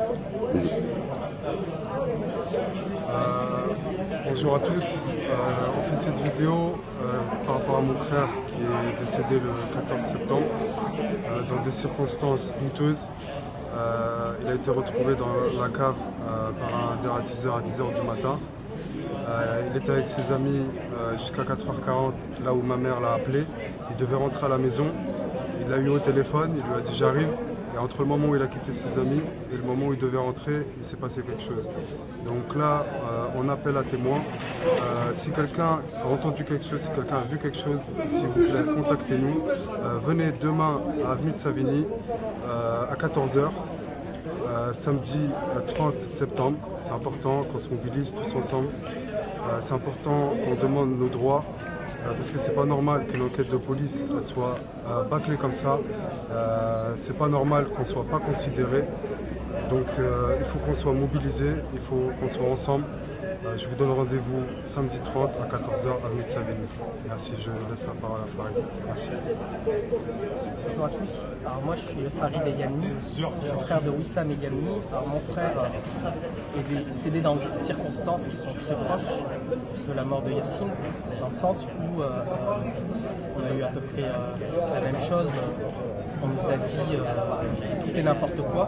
Bonjour à tous, on fait cette vidéo par rapport à mon frère qui est décédé le 14 septembre dans des circonstances douteuses. Il a été retrouvé dans la cave par un dératiseur à 10 h du matin. Il était avec ses amis jusqu'à 4 h 40, là où ma mère l'a appelé. Il devait rentrer à la maison, il l'a eu au téléphone, il lui a dit j'arrive. Et entre le moment où il a quitté ses amis et le moment où il devait rentrer, il s'est passé quelque chose. Donc là, on appelle à témoins. Si quelqu'un a entendu quelque chose, si quelqu'un a vu quelque chose, s'il vous plaît, contactez-nous. Venez demain à Avenue de Savigny à 14 h, samedi 30 septembre. C'est important qu'on se mobilise tous ensemble. C'est important qu'on demande nos droits. Parce que c'est pas normal qu'une enquête de police soit bâclée comme ça. C'est pas normal qu'on soit pas considéré. Donc il faut qu'on soit mobilisé, il faut qu'on soit ensemble. Je vous donne rendez-vous samedi 30 à 14 h avenue de Savigny. Merci, je laisse la parole à Farid. Merci. Bonjour à tous. Alors moi je suis Farid Eyami, je suis frère de Wissam Eyami. Alors mon frère est décédé dans des circonstances qui sont très proches de la mort de Yassine, dans le sens où on a eu à peu près la même chose. On nous a dit tout et n'importe quoi.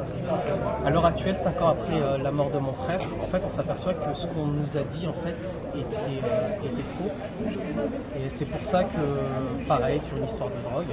À l'heure actuelle, 5 ans après la mort de mon frère, en fait, on s'aperçoit que ce qu'on nous a dit en fait était faux. Et c'est pour ça que, pareil, sur une histoire de drogue.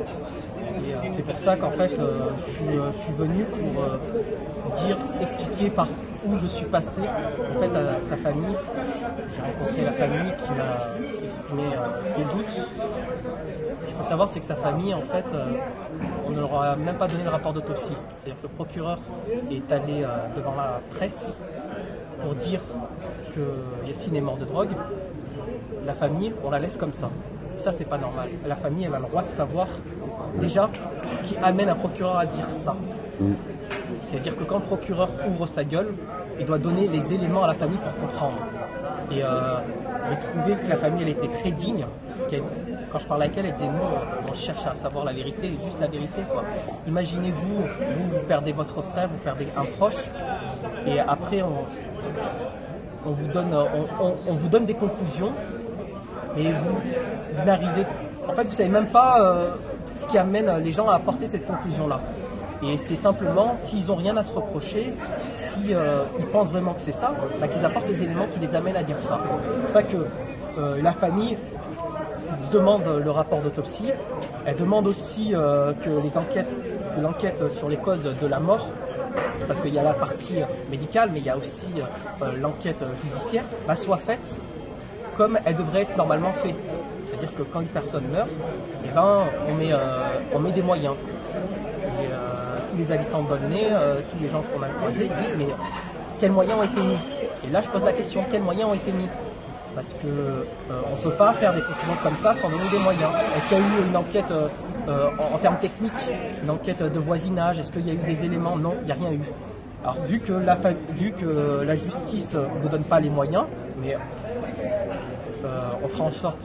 Et c'est pour ça qu'en fait, je suis venu pour expliquer par où je suis passé en fait à sa famille. J'ai rencontré la famille qui m'a exprimé ses doutes. Ce qu'il faut savoir, c'est que sa famille, en fait, on ne leur a même pas donné le rapport d'autopsie. C'est-à-dire que le procureur est allé devant la presse pour dire que Yassine est mort de drogue. La famille, on la laisse comme ça. Ça, c'est pas normal. La famille, elle a le droit de savoir déjà ce qui amène un procureur à dire ça. C'est-à-dire que quand le procureur ouvre sa gueule, il doit donner les éléments à la famille pour comprendre. Et j'ai trouvé que la famille, elle était très digne. Parce quand je parlais avec elle, elle disait nous, on cherche à savoir la vérité, juste la vérité, quoi. Imaginez-vous, vous perdez votre frère, vous perdez un proche, et après on vous donne des conclusions, et vous n'arrivez, en fait, vous savez même pas ce qui amène les gens à apporter cette conclusion-là. Et c'est simplement, s'ils n'ont rien à se reprocher, si ils pensent vraiment que c'est ça, bah, qu'ils apportent les éléments qui les amènent à dire ça. C'est pour ça que la famille demande le rapport d'autopsie. Elle demande aussi que l'enquête sur les causes de la mort, parce qu'il y a la partie médicale, mais il y a aussi l'enquête judiciaire, bah, soit faite comme elle devrait être normalement faite. C'est-à-dire que quand une personne meurt, eh ben, on met des moyens. Et, tous les habitants de Dolnay, tous les gens qu'on a croisés disent mais quels moyens ont été mis? Et là je pose la question, quels moyens ont été mis? Parce qu'on ne peut pas faire des conclusions comme ça sans donner des moyens. Est-ce qu'il y a eu une enquête en termes techniques, une enquête de voisinage? Est-ce qu'il y a eu des éléments? Non, il n'y a rien eu. Alors vu que la justice ne donne pas les moyens, mais on fera en sorte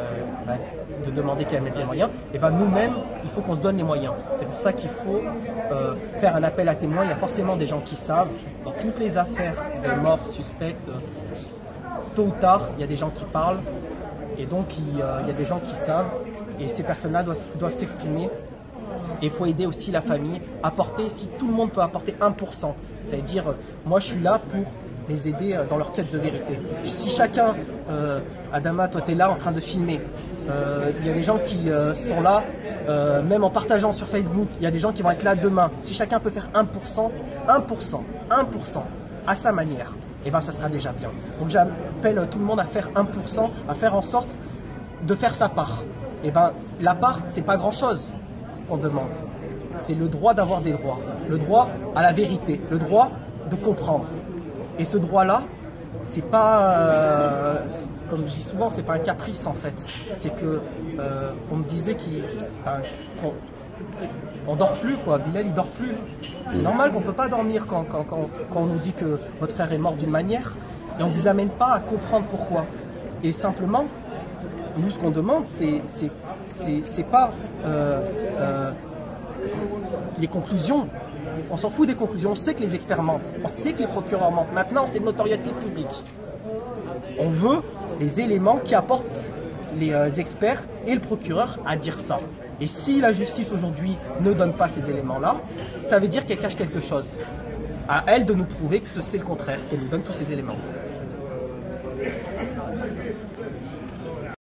de demander qu'elle mette les moyens, et ben nous-mêmes, il faut qu'on se donne les moyens. C'est pour ça qu'il faut faire un appel à témoins. Il y a forcément des gens qui savent, dans toutes les affaires de morts suspectes, tôt ou tard, il y a des gens qui parlent, et donc il y a des gens qui savent, et ces personnes-là doivent s'exprimer. Et il faut aider aussi la famille, apporter, si tout le monde peut apporter 1%, c'est-à-dire, moi je suis là pour les aider dans leur quête de vérité. Si chacun, Adama, toi tu es là en train de filmer, il y a des gens qui sont là, même en partageant sur Facebook, il y a des gens qui vont être là demain. Si chacun peut faire 1% à sa manière, et ben ça sera déjà bien. Donc j'appelle tout le monde à faire 1%, à faire en sorte de faire sa part. Et ben la part, c'est pas grand chose qu'on demande. C'est le droit d'avoir des droits, le droit à la vérité, le droit de comprendre. Et ce droit-là, c'est pas, comme je dis souvent, c'est pas un caprice en fait. C'est que on me disait qu'on dort plus, quoi. Bilal, il dort plus. C'est normal qu'on peut pas dormir quand on nous dit que votre frère est mort d'une manière, et on vous amène pas à comprendre pourquoi. Et simplement, nous, ce qu'on demande, c'est pas les conclusions. On s'en fout des conclusions, on sait que les experts mentent, on sait que les procureurs mentent. Maintenant, c'est de notoriété publique. On veut les éléments qui apportent les experts et le procureur à dire ça. Et si la justice aujourd'hui ne donne pas ces éléments-là, ça veut dire qu'elle cache quelque chose. À elle de nous prouver que c'est le contraire, qu'elle nous donne tous ces éléments.